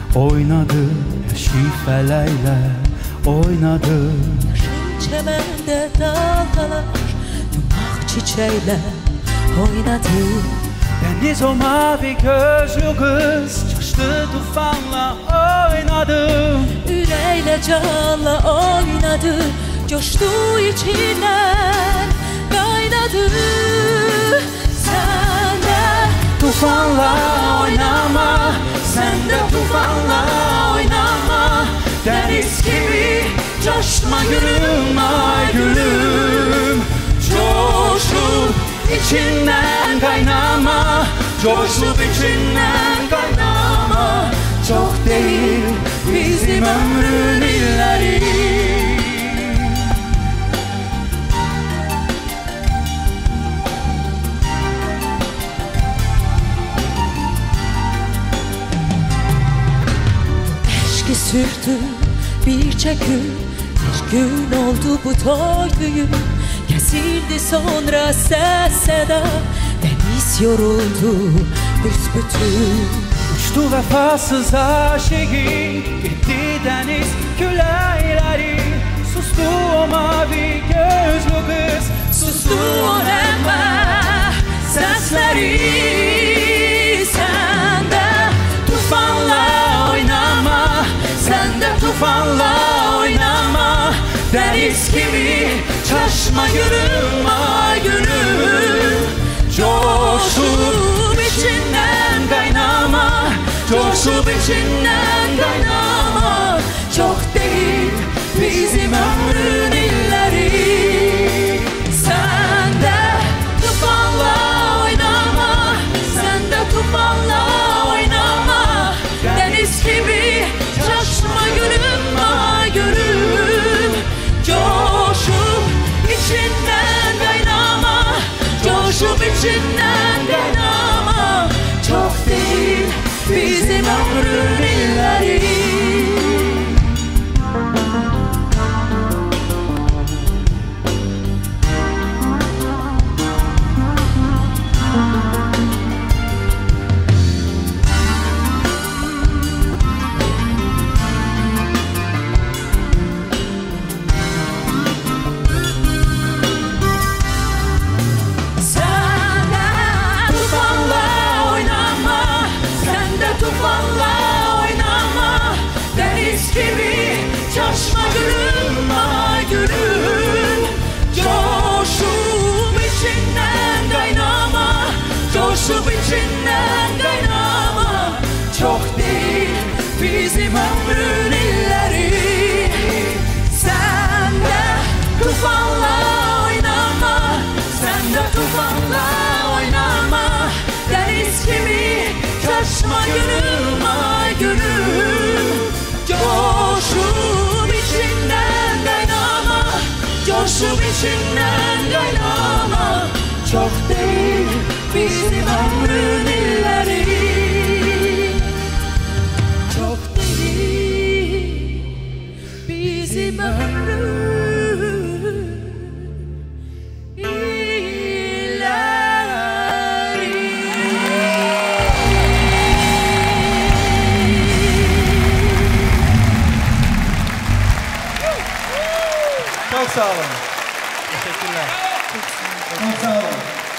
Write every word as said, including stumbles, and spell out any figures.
oynadı, şifrelerle oynadı. Yaşın çemende dalgalar, yumak çiçeğiyle oynadı. Deniz o mavi gözlü kız, coştu tufanla oynadı. Yüreğiyle canla oynadı, coştu içinden kaynadı. Sen de Tufanla oynama, sen de tufanla oynama. Deniz gibi coşma gülüm, ay gülüm. Coşup içinden kaynama, coşup içinden kaynama. Çok değil bizim ömrün illeri. eşki sürdü birçe gün, bir gün oldu bu toy düğün. Kesildi sonra ses seda, deniz yoruldu büsbütün. Uçtu vefasız aşığı, gitti deniz küleyleri. Sustu o mavi gözlü kız, Sustu o neme sesleri. Sen de tufanla oynama, sen de tufanla oynama. Deniz gibi çaşma gülüm, ay gülüm. Coşup içinden kaynama, coşup içinden kaynama. Çok değil bizim ömrün illeri. Sen de tufanla oynama, sen de tufanla oynama. Deniz gibi çaşma gülüm, ay gülüm. Coşup içinden kaynama, coşup içinden kaynama. Çok değil bizim ömrün illeri. Tufanla oynama, deniz gibi çaşma gülüm, ay gülüm. Coşup içinden kaynama, coşup içinden kaynama. Çok değil bizim ömrün illeri. Sen de tufanla oynama, sen de tufanla oynama. Deniz gibi çaşma gülüm, ay gülüm. Coşup içinden kaynama, coşup içinden kaynama. Çok değil bizim ömrün illeri. Çok değil bizim ömrün Çok sağ olun. Teşekkürler. Çok sağ olun. Çok sağ olun.